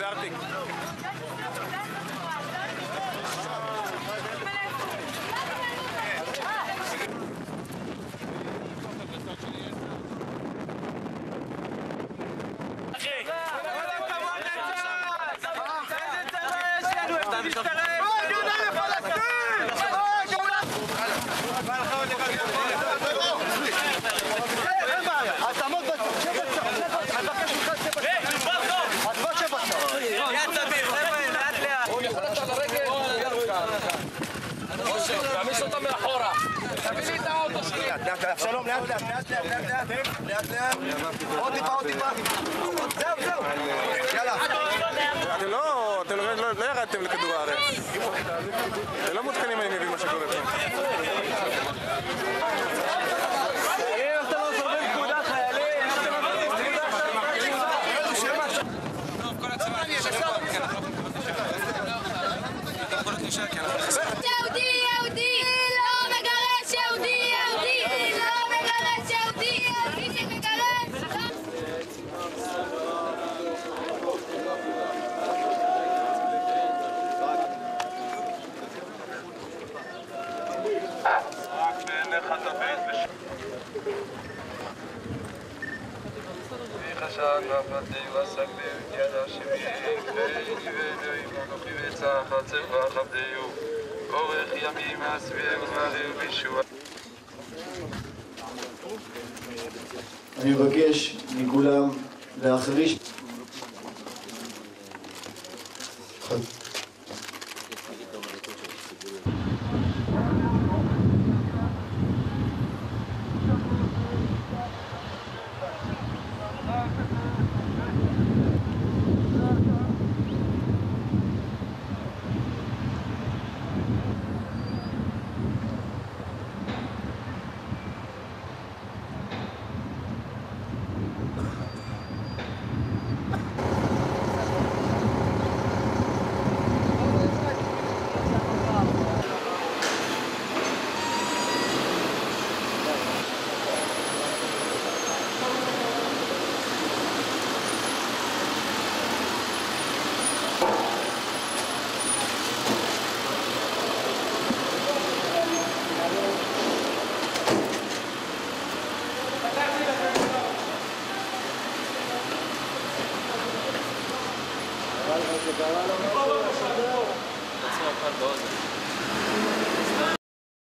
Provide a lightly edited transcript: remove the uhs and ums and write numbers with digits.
זה ארטיק. תעמיס אותה מאחורה. תביא לי את האוטו שלי. לאט, שלום, לאט. עוד טיפה. זהו. יאללה. אתם לא ירדתם לכדור הארץ. אתם לא מותקנים, אני מבין מה שקורה פה. חשד ועבדי ועסק ביד השמיים ואיני ואלוהים אנוכי וצח הצבח עבדיהו אורך ימים מעשביהם ומעלה בישוע. אני מבקש מכולם להחריש Bulldozer.